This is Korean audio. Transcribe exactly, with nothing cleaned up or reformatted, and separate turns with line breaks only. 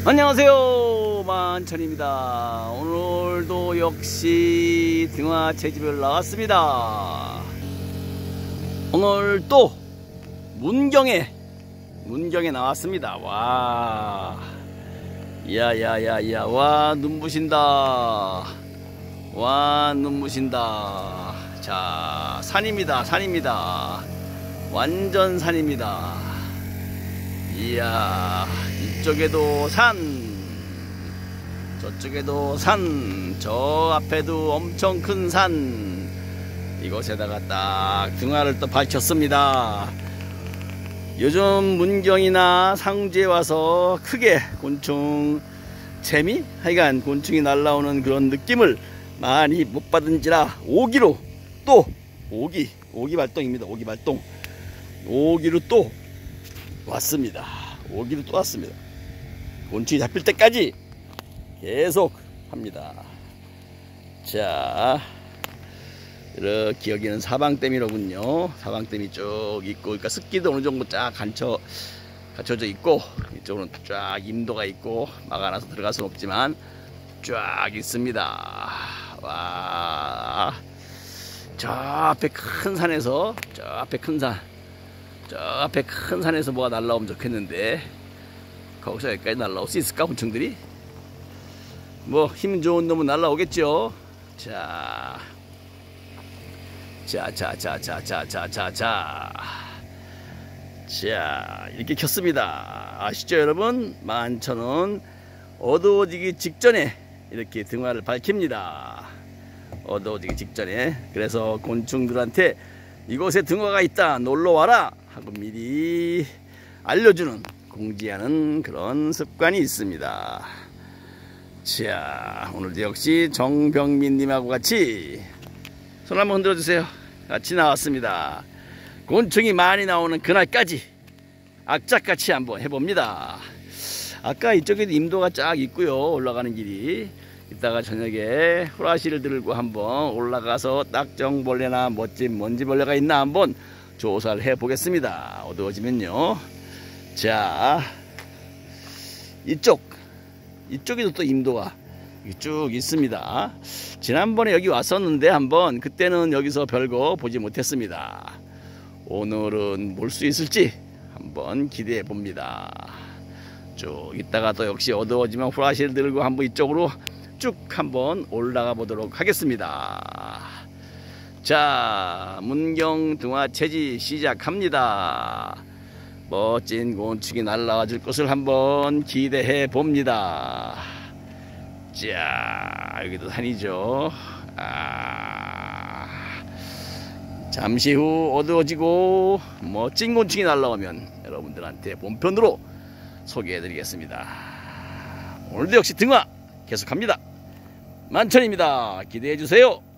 안녕하세요, 만천입니다. 오늘도 역시 등화 채집을 나왔습니다. 오늘 또 문경에 문경에 나왔습니다. 와, 야야야야, 와 눈부신다. 와 눈부신다. 자, 산입니다. 산입니다. 완전 산입니다. 이야, 이쪽에도 산, 저쪽에도 산, 저 앞에도 엄청 큰 산. 이곳에다가 딱 등화를 또 밝혔습니다. 요즘 문경이나 상주에 와서 크게 곤충 재미? 하여간 곤충이 날라오는 그런 느낌을 많이 못 받은지라 오기로 또 오기, 오기 발동입니다. 오기 발동. 오기로 또 왔습니다. 오기로 또 왔습니다. 곤충이 잡힐 때까지 계속 합니다. 자, 이렇게 여기는 사방댐이로군요. 사방댐이 쭉 있고, 그러니까 습기도 어느 정도 쫙 갖춰, 갖춰져 있고, 이쪽으로는 쫙 임도가 있고, 막아놔서 들어갈 수는 없지만 쫙 있습니다. 와, 저 앞에 큰 산에서, 저 앞에 큰 산, 저 앞에 큰 산에서 뭐가 날라오면 좋겠는데, 거기서 여기까지 날라올 수 있을까, 곤충들이? 뭐 힘 좋은 놈은 날라오겠죠. 자, 자, 자, 자, 자, 자, 자, 자, 자, 자, 이렇게 켰습니다. 아시죠, 여러분? 만천은 어두워지기 직전에 이렇게 등화를 밝힙니다. 어두워지기 직전에. 그래서 곤충들한테 이곳에 등화가 있다, 놀러와라 하고 미리 알려주는, 공지하는 그런 습관이 있습니다. 자, 오늘도 역시 정병민님하고 같이 손 한번 흔들어 주세요. 같이 나왔습니다. 곤충이 많이 나오는 그날까지 악착같이 한번 해봅니다. 아까 이쪽에도 임도가 쫙 있고요, 올라가는 길이. 이따가 저녁에 후라시를 들고 한번 올라가서 딱정벌레나 멋진 먼지벌레가 있나 한번 조사를 해 보겠습니다. 어두워지면요. 자, 이쪽 이쪽에도 또 임도가 쭉 있습니다. 지난번에 여기 왔었는데 한번, 그때는 여기서 별거 보지 못했습니다. 오늘은 볼 수 있을지 한번 기대해 봅니다. 쭉 있다가 또 역시 어두워지면 후라시를 들고 한번 이쪽으로 쭉 한번 올라가 보도록 하겠습니다. 자, 문경 등화 채집 시작합니다. 멋진 곤충이 날라와 줄 것을 한번 기대해 봅니다. 자, 여기도 산이죠. 아, 잠시 후 어두워지고 멋진 곤충이 날라오면 여러분들한테 본편으로 소개해 드리겠습니다. 오늘도 역시 등화 계속합니다. 만천입니다. 기대해 주세요.